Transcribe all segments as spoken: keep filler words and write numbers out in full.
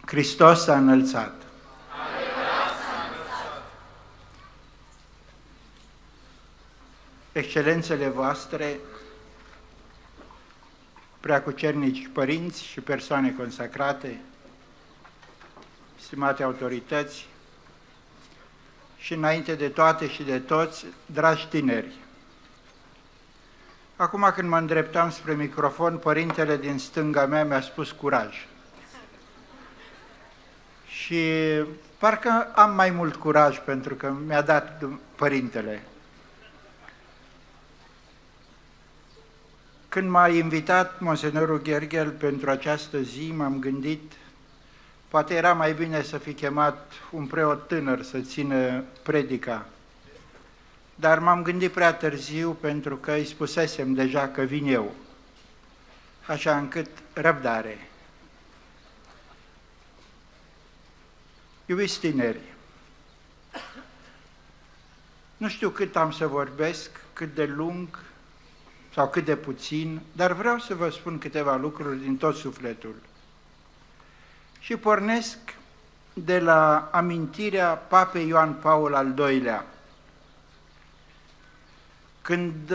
Hristos s-a înălțat. Excelențele voastre, preacucernici părinți și persoane consacrate, stimate autorități și înainte de toate și de toți, dragi tineri. Acum când mă îndreptam spre microfon, părintele din stânga mea mi-a spus curaj. Și parcă am mai mult curaj pentru că mi-a dat părintele. Când m-a invitat monsenorul Gherghel pentru această zi, m-am gândit, poate era mai bine să fi chemat un preot tânăr să țină predica. Dar m-am gândit prea târziu pentru că îi spusesem deja că vin eu, așa încât răbdare. Iubiți tineri, nu știu cât am să vorbesc, cât de lung sau cât de puțin, dar vreau să vă spun câteva lucruri din tot sufletul. Și pornesc de la amintirea Papei Ioan Paul al doilea, când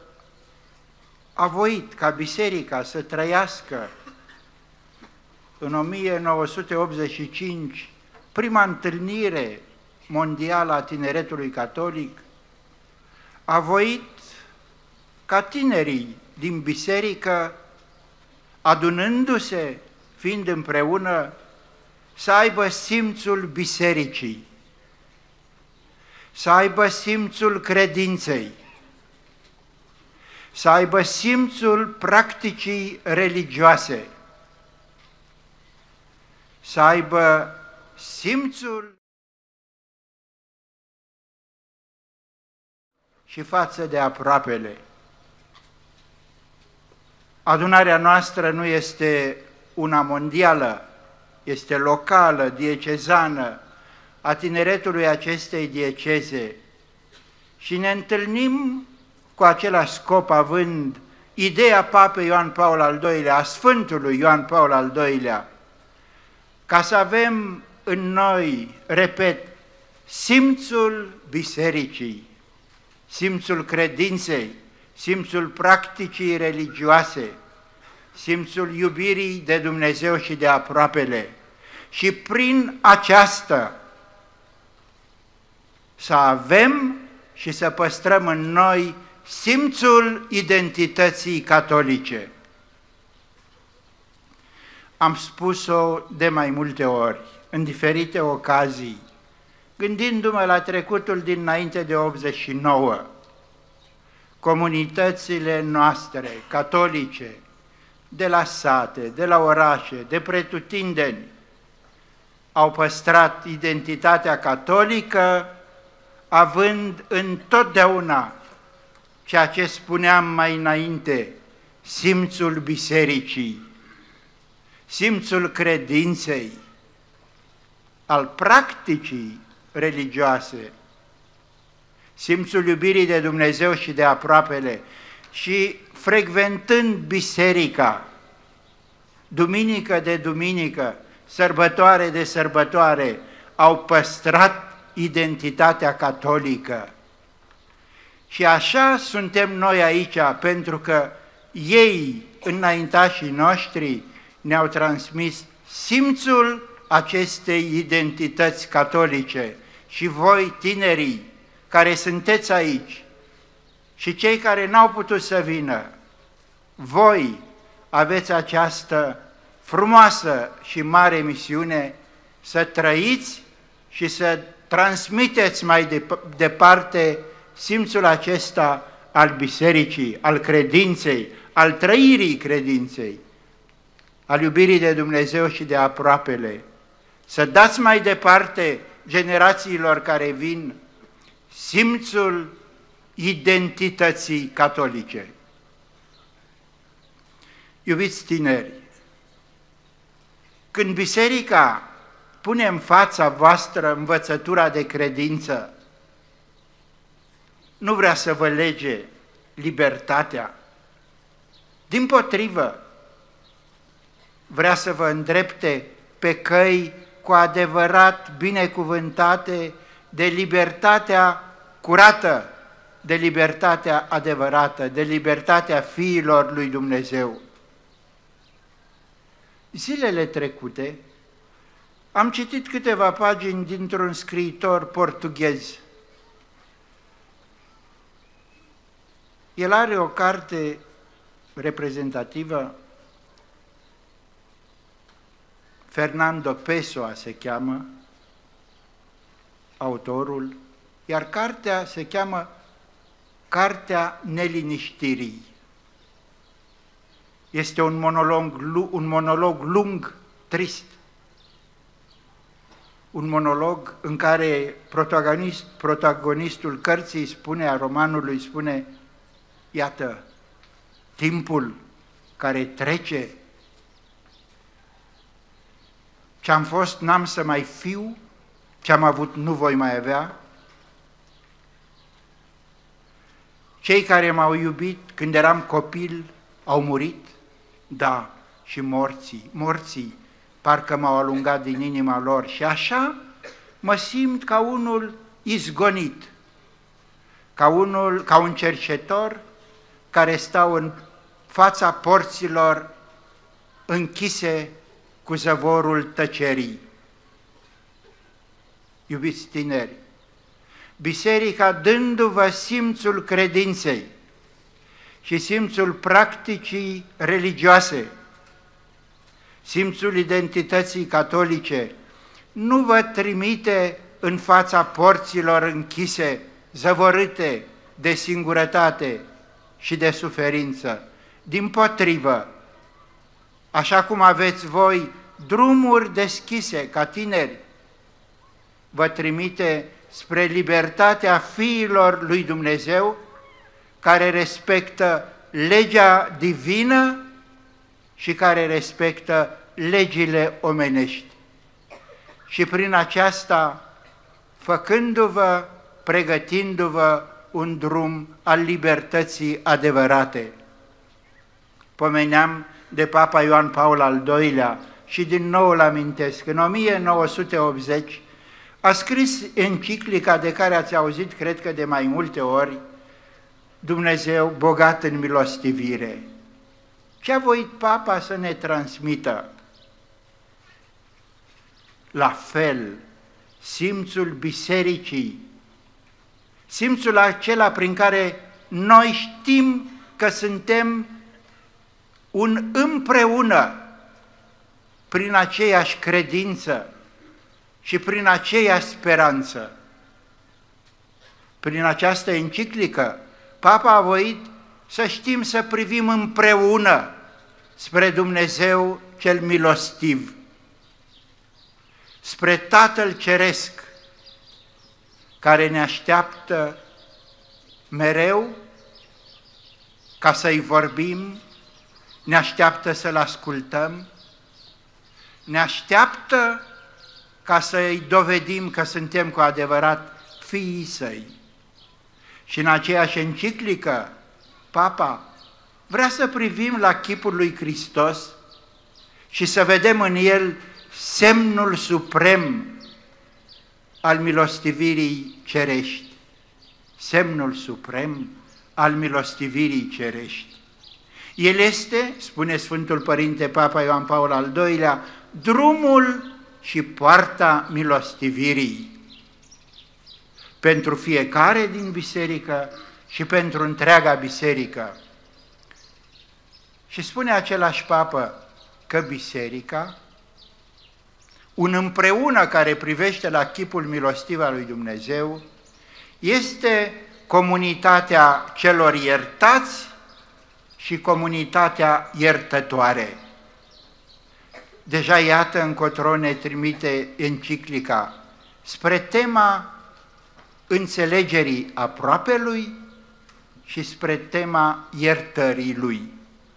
a voit ca biserica să trăiască în o mie nouă sute optzeci și cinci prima întâlnire mondială a tineretului catolic, a voit ca tinerii din biserică, adunându-se, fiind împreună, să aibă simțul bisericii, să aibă simțul credinței, să aibă simțul practicii religioase, să aibă simțul și față de aproapele. Adunarea noastră nu este una mondială, este locală, diecezană, a tineretului acestei dieceze și ne întâlnim cu același scop, având ideea Papei Ioan Paul al doilea, a Sfântului Ioan Paul al doilea, ca să avem în noi, repet, simțul bisericii, simțul credinței, simțul practicii religioase, simțul iubirii de Dumnezeu și de aproapele și prin aceasta să avem și să păstrăm în noi simțul identității catolice. Am spus-o de mai multe ori, în diferite ocazii, gândindu-mă la trecutul dinainte de optzeci și nouă. Comunitățile noastre catolice, de la sate, de la orașe, de pretutindeni, au păstrat identitatea catolică, având întotdeauna ceea ce spuneam mai înainte, simțul bisericii, simțul credinței, al practicii religioase, simțul iubirii de Dumnezeu și de aproapele și frecventând biserica, duminică de duminică, sărbătoare de sărbătoare, au păstrat identitatea catolică. Și așa suntem noi aici, pentru că ei, înaintașii noștri, ne-au transmis simțul acestei identități catolice. Și voi, tinerii, care sunteți aici și cei care n-au putut să vină, voi aveți această frumoasă și mare misiune să trăiți și să transmiteți mai departe simțul acesta al bisericii, al credinței, al trăirii credinței, al iubirii de Dumnezeu și de aproapele. Să dați mai departe generațiilor care vin simțul identității catolice. Iubiți tineri, când biserica pune în fața voastră învățătura de credință, nu vrea să vă lege libertatea, dimpotrivă, vrea să vă îndrepte pe căi cu adevărat binecuvântate de libertatea curată, de libertatea adevărată, de libertatea fiilor lui Dumnezeu. Zilele trecute am citit câteva pagini dintr-un scriitor portughez. El are o carte reprezentativă, Fernando Pessoa se cheamă autorul, iar cartea se cheamă Cartea neliniștirii. Este un monolog, un monolog lung, trist. Un monolog în care protagonist, protagonistul cărții spune, a romanului spune, iată, timpul care trece, ce-am fost n-am să mai fiu, ce-am avut nu voi mai avea. Cei care m-au iubit când eram copil au murit, da, și morții, morții parcă m-au alungat din inima lor și așa mă simt ca unul izgonit, ca, unul, ca un cercetor care stau în fața porților închise cu zăvorul tăcerii. Iubiți tineri, biserica, dându-vă simțul credinței și simțul practicii religioase, simțul identității catolice, nu vă trimite în fața porților închise, zăvorâte de singurătate și de suferință. Dimpotrivă, așa cum aveți voi drumuri deschise ca tineri, vă trimite spre libertatea fiilor lui Dumnezeu, care respectă legea divină și care respectă legile omenești. Și prin aceasta, făcându-vă, pregătindu-vă un drum al libertății adevărate. Pomeneam de Papa Ioan Paul al doilea și din nou îl amintesc. În o mie nouă sute optzeci a scris enciclica de care ați auzit, cred că de mai multe ori, Dumnezeu bogat în milostivire. Ce a voit Papa să ne transmită? La fel, simțul bisericii, simțul acela prin care noi știm că suntem un împreună prin aceeași credință și prin aceeași speranță. Prin această enciclică, Papa a voit să știm să privim împreună spre Dumnezeu cel milostiv, spre Tatăl Ceresc, care ne așteaptă mereu ca să-i vorbim, ne așteaptă să-L ascultăm, ne așteaptă ca să-i dovedim că suntem cu adevărat fiii Săi. Și în aceeași enciclică, Papa vrea să privim la chipul lui Hristos și să vedem în el semnul suprem al milostivirii cerești. Semnul suprem al milostivirii cerești. El este, spune Sfântul Părinte Papa Ioan Paul al doilea, drumul și poarta milostivirii pentru fiecare din biserică și pentru întreaga biserică. Și spune același Papă că biserica, un împreună care privește la chipul milostiv al lui Dumnezeu, este comunitatea celor iertați și comunitatea iertătoare. Deja iată încotro ne trimite enciclica spre tema înțelegerii aproapelui și spre tema iertării lui.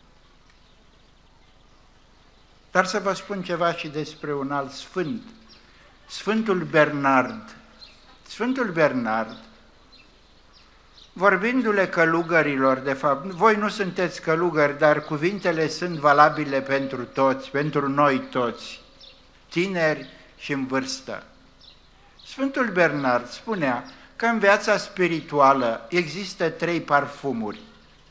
Dar să vă spun ceva și despre un alt sfânt, Sfântul Bernard. Sfântul Bernard, vorbindu-le călugărilor, de fapt, voi nu sunteți călugări, dar cuvintele sunt valabile pentru toți, pentru noi toți. tineri și în vârstă. Sfântul Bernard spunea că în viața spirituală există trei parfumuri.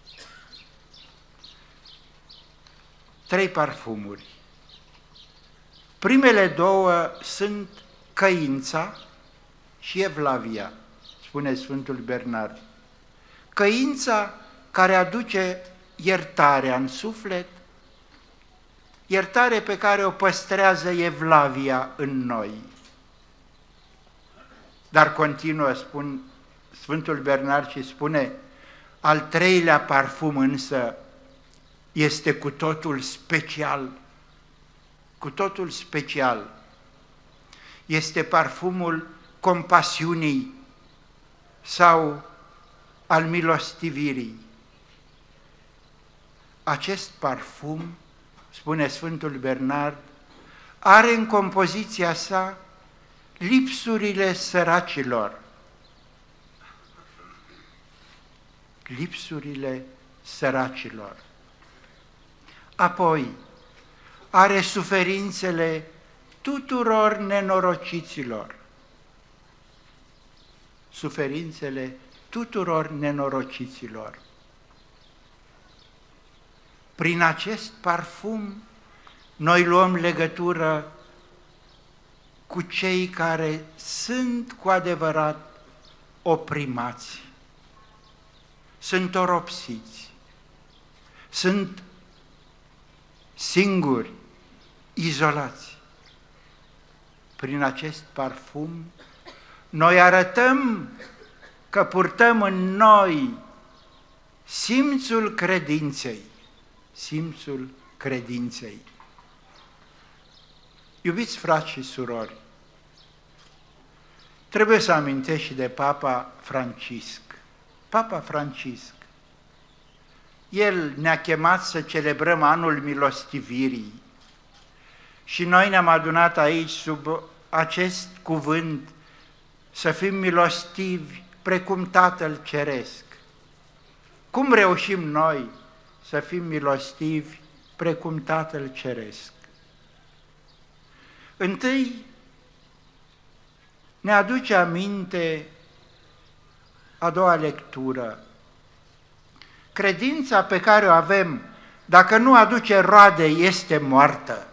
Trei parfumuri. Primele două sunt căința și evlavia, spune Sfântul Bernard. Căința care aduce iertarea în suflet, iertare pe care o păstrează evlavia în noi. Dar continuă, spun Sfântul Bernard și spune, al treilea parfum însă este cu totul special, cu totul special. Este parfumul compasiunii sau al milostivirii. Acest parfum, spune Sfântul Bernard, are în compoziția sa lipsurile săracilor. Lipsurile săracilor. Apoi, are suferințele tuturor nenorociților. Suferințele tuturor nenorociților. Prin acest parfum, noi luăm legătură cu cei care sunt cu adevărat oprimați, sunt oropsiți, sunt singuri, izolați. Prin acest parfum, noi arătăm că purtăm în noi simțul credinței, simțul credinței. Iubiți frați și surori, trebuie să amintesc și de Papa Francisc. Papa Francisc, el ne-a chemat să celebrăm anul milostivirii și noi ne-am adunat aici sub acest cuvânt, să fim milostivi precum Tatăl Ceresc. Cum reușim noi să fim milostivi precum Tatăl Ceresc? Întâi ne aduce aminte a doua lectură. Credința pe care o avem, dacă nu aduce roade, este moartă.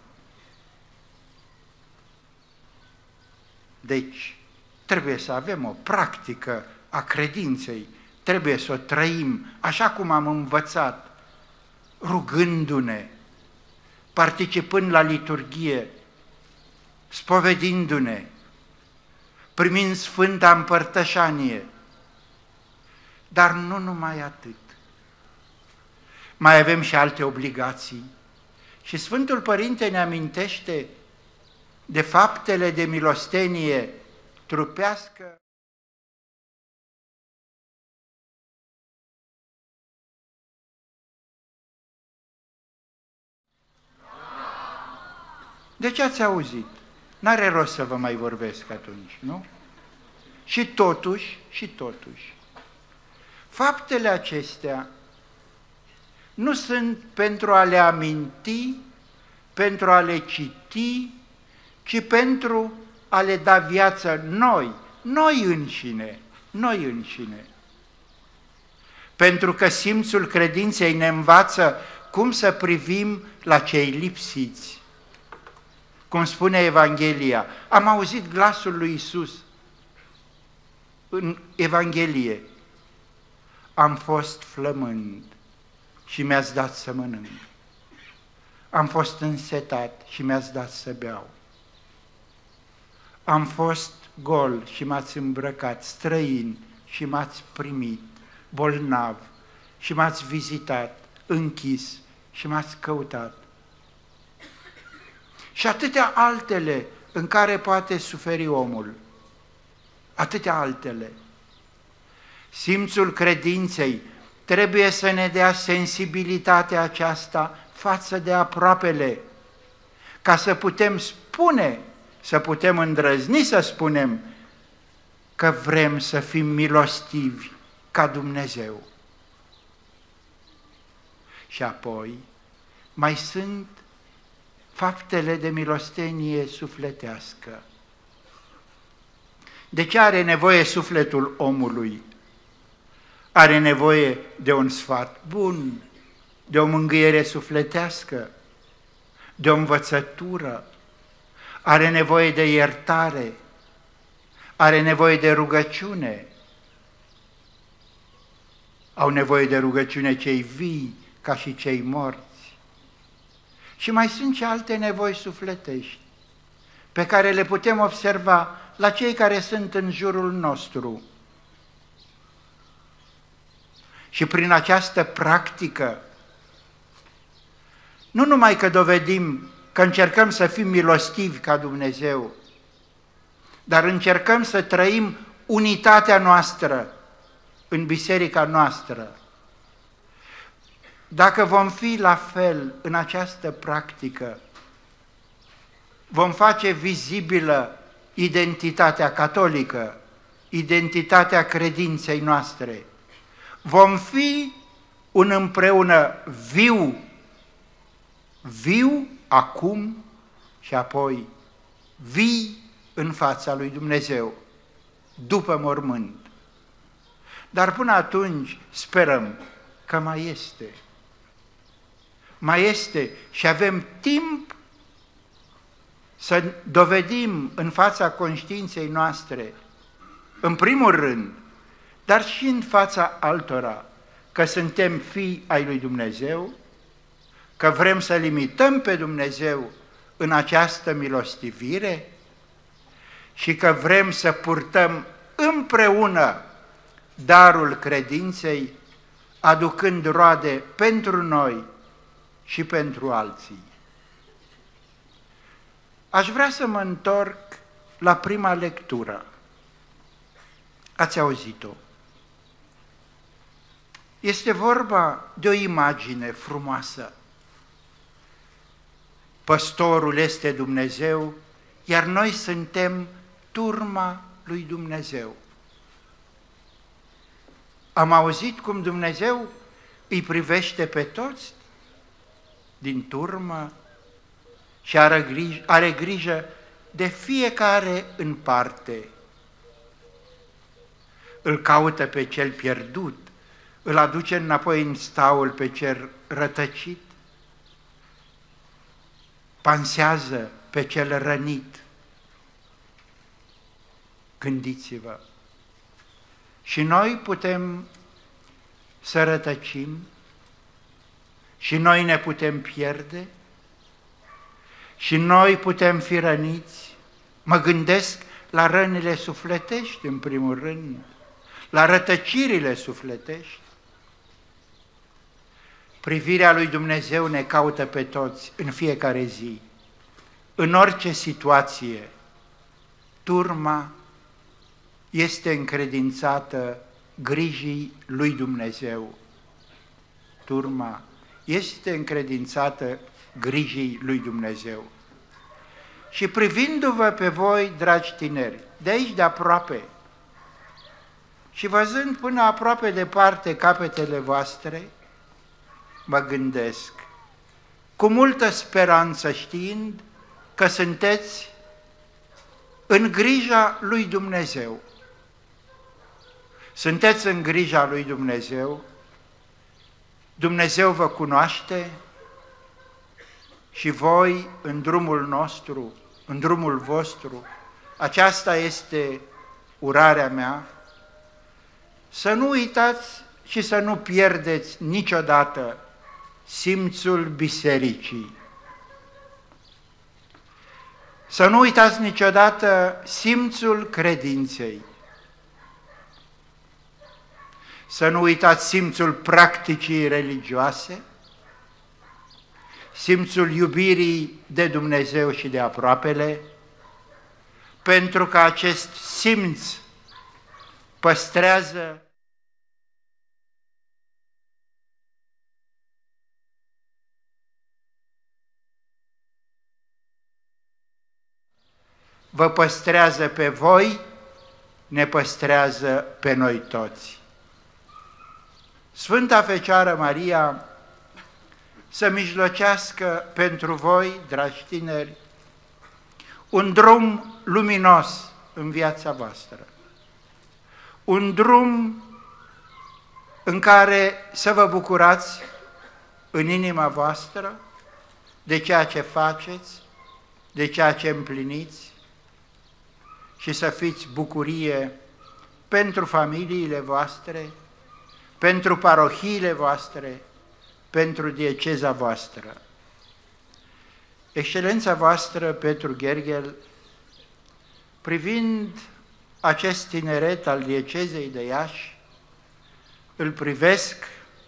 Deci, trebuie să avem o practică a credinței, trebuie să o trăim așa cum am învățat, rugându-ne, participând la liturghie, spovedindu-ne, primind Sfânta Împărtășanie. Dar nu numai atât. Mai avem și alte obligații. Și Sfântul Părinte ne amintește de faptele de milostenie trupească. Deci ați auzit. N-are rost să vă mai vorbesc atunci, nu? Și totuși, și totuși, faptele acestea nu sunt pentru a le aminti, pentru a le citi, ci pentru a le da viață noi, noi înșine, noi înșine. Pentru că simțul credinței ne învață cum să privim la cei lipsiți. Cum spune Evanghelia, am auzit glasul lui Iisus în Evanghelie, am fost flămând și mi-ați dat să mănânc, am fost însetat și mi-ați dat să beau, am fost gol și m-ați îmbrăcat, străin și m-ați primit, bolnav și m-ați vizitat, închis și m-ați căutat. Și atâtea altele în care poate suferi omul, atâtea altele. Simțul credinței trebuie să ne dea sensibilitatea aceasta față de aproapele, ca să putem spune, să putem îndrăzni să spunem că vrem să fim milostivi ca Dumnezeu. Și apoi mai sunt faptele de milostenie sufletească. De ce are nevoie sufletul omului? Are nevoie de un sfat bun, de o mângâiere sufletească, de o învățătură, are nevoie de iertare, are nevoie de rugăciune. Au nevoie de rugăciune cei vii ca și cei morți. Și mai sunt și alte nevoi sufletești pe care le putem observa la cei care sunt în jurul nostru. Și prin această practică, nu numai că dovedim că încercăm să fim milostivi ca Dumnezeu, dar încercăm să trăim unitatea noastră în biserica noastră. Dacă vom fi la fel în această practică, vom face vizibilă identitatea catolică, identitatea credinței noastre. Vom fi un împreună viu, viu acum și apoi vii în fața lui Dumnezeu, după mormânt. Dar până atunci sperăm că mai este. Mai este și avem timp să dovedim în fața conștiinței noastre, în primul rând, dar și în fața altora, că suntem fii ai lui Dumnezeu, că vrem să limităm pe Dumnezeu în această milostivire și că vrem să purtăm împreună darul credinței, aducând roade pentru noi și pentru alții. Aș vrea să mă întorc la prima lectură. Ați auzit-o. Este vorba de o imagine frumoasă. Păstorul este Dumnezeu, iar noi suntem turma lui Dumnezeu. Am auzit cum Dumnezeu îi privește pe toți din turmă și are grijă, are grijă de fiecare în parte. Îl caută pe cel pierdut, îl aduce înapoi în staul pe cel rătăcit, pansează pe cel rănit. Gândiți-vă! Și noi putem să rătăcim, și noi ne putem pierde, și noi putem fi răniți. Mă gândesc la rănile sufletești, în primul rând, la rătăcirile sufletești. Privirea lui Dumnezeu ne caută pe toți în fiecare zi, în orice situație. Turma este încredințată grijii lui Dumnezeu. Turma este încredințată grijii lui Dumnezeu. Și privindu-vă pe voi, dragi tineri, de aici de aproape, și văzând până aproape departe capetele voastre, mă gândesc, cu multă speranță știind că sunteți în grija lui Dumnezeu. Sunteți în grija lui Dumnezeu, Dumnezeu vă cunoaște și voi în drumul nostru, în drumul vostru, aceasta este urarea mea, să nu uitați și să nu pierdeți niciodată simțul bisericii. Să nu uitați niciodată simțul credinței. Să nu uitați simțul practicii religioase, simțul iubirii de Dumnezeu și de aproapele, pentru că acest simț păstrează vă păstrează pe voi, ne păstrează pe noi toți. Sfânta Fecioară Maria să mijlocească pentru voi, dragi tineri, un drum luminos în viața voastră. Un drum în care să vă bucurați în inima voastră de ceea ce faceți, de ceea ce împliniți și să fiți bucurie pentru familiile voastre, pentru parohiile voastre, pentru dieceza voastră. Excelența voastră, Petru Gherghel, privind acest tineret al diecezei de Iași, îl privesc,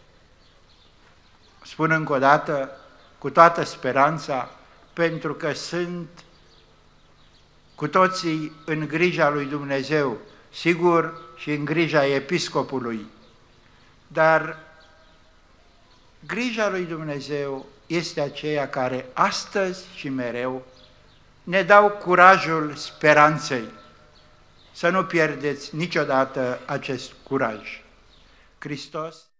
spun încă o dată, cu toată speranța, pentru că sunt cu toții în grija lui Dumnezeu, sigur și în grija episcopului, dar grija lui Dumnezeu este aceea care astăzi și mereu ne dau curajul speranței. Să nu pierdeți niciodată acest curaj. Hristos